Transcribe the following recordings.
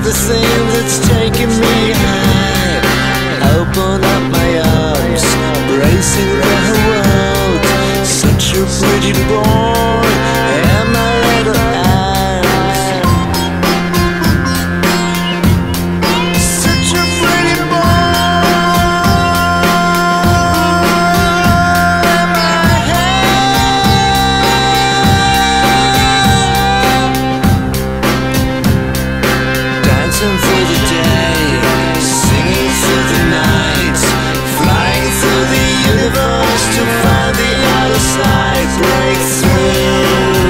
the thing that's taking me high. Open up my arms, embracing the world. Such a pretty boy, and my little eyes. Such a pretty boy, and my hand. Dancing through the day, singing through the night, flying through the universe to find the other side. Break through.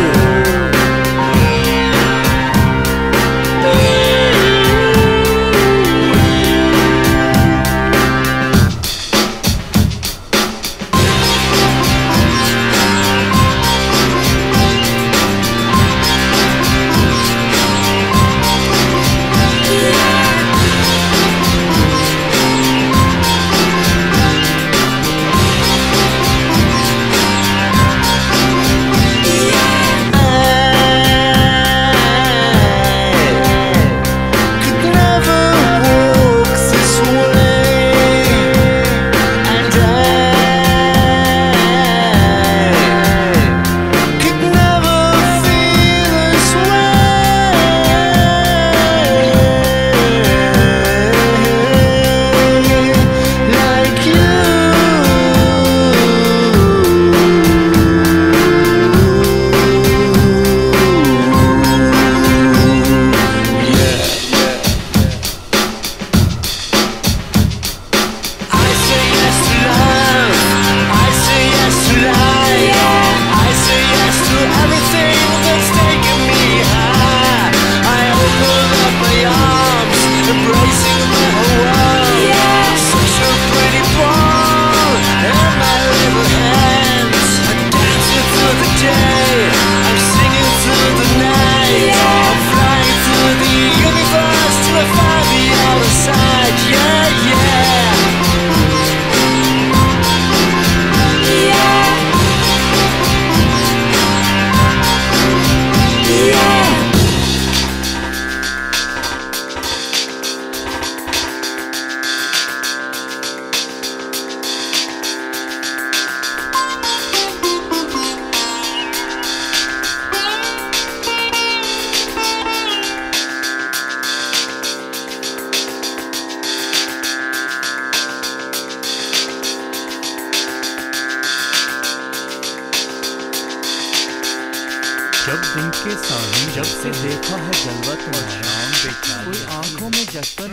जब दिन के साहिल जब से देखा है जलवत और शाम बेचारी कोई आंखों में जश्न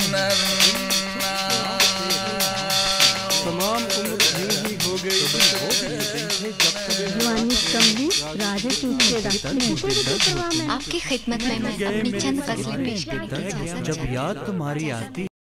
तमाम उम्र ही हो गई जवानी कमली राधे टूटे आपकी खिदमत में मैं अपनी चंद गज़लें पेश करने की इजाज़त जब याद तुम्हारी आती